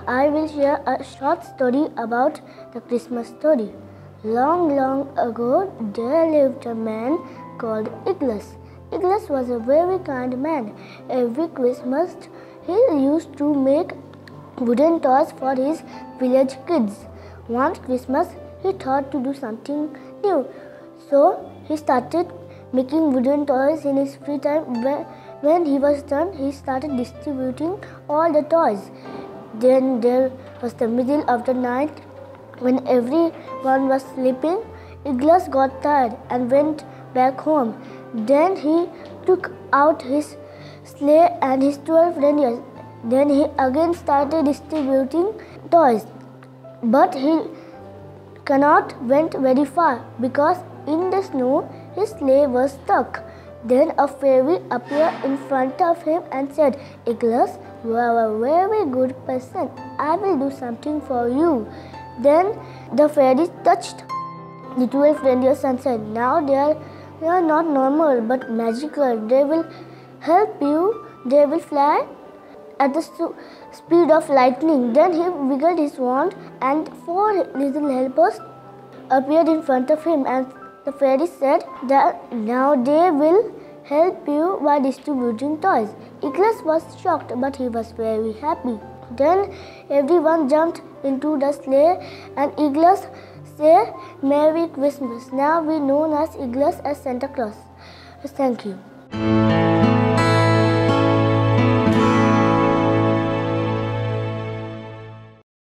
I will share a short story about the Christmas story. Long, long ago, there lived a man called Iglis. Iglis was a very kind man. Every Christmas, he used to make wooden toys for his village kids. One Christmas, he thought to do something new. So, he started making wooden toys in his free time. When he was done, he started distributing all the toys. Then there was the middle of the night when everyone was sleeping. Iglis got tired and went back home. Then he took out his sleigh and his 12 reindeers. Then he again started distributing toys. But he cannot went very far because in the snow his sleigh was stuck. Then a fairy appeared in front of him and said, "Iglis, you are a very good person. I will do something for you." Then the fairy touched the 12 reindeers and said, "Now they are not normal but magical. They will help you. They will fly at the speed of lightning." Then he wiggled his wand and 4 little helpers appeared in front of him, and the fairy said that now they will help you by distributing toys. Iglis was shocked, but he was very happy. Then everyone jumped into the sleigh and Iglis said, "Merry Christmas." Now we know as Iglis as Santa Claus. Thank you.